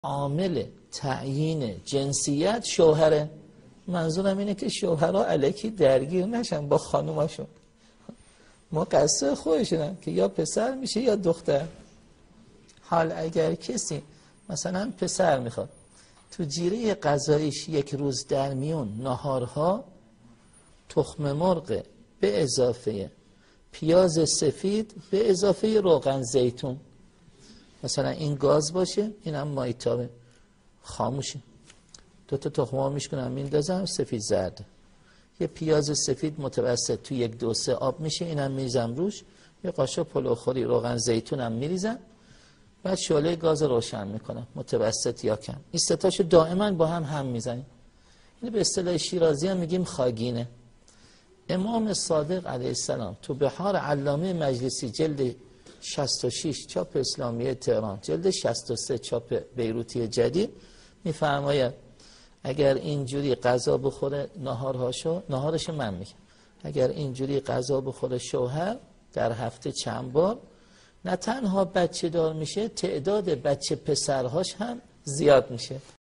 عامل تعیین جنسیت شوهره. منظورم اینه که شوهرها الکی درگیر نشن با خانوماشون، مقصر خودشونن که یا پسر میشه یا دختر. حال اگر کسی مثلا پسر میخواد تو جیره غذاییش یک روز در میون ناهارها تخم مرغ به اضافه پیاز سفید به اضافه روغن زیتون، مثلا این گاز باشه، اینم مایتابه، خاموشه، 2 تا تخم مرغ میشکنم میندازم سفید زرد، یه پیاز سفید متوسط تو 1-2-3 آب میشه، اینم میریزم روش، یه قاشق پلوخوری روغن زیتونم میریزم، بعد شعله گاز روشن میکنم متوسط یا کم. این ستاشو دائما با هم میزنیم. این به اصطلاح شیرازی هم میگیم خاگینه. امام صادق علیه السلام تو بحار علامه مجلسی جلد 66 چاپ اسلامیه تهران، جلد 63 چاپ بیروتی جدید میفرماید اگر اینجوری غذا بخوره ناهارشو من میگم، اگر اینجوری غذا بخوره شوهر در هفته چند بار، نه تنها بچه دار میشه، تعداد بچه پسرهاش هم زیاد میشه.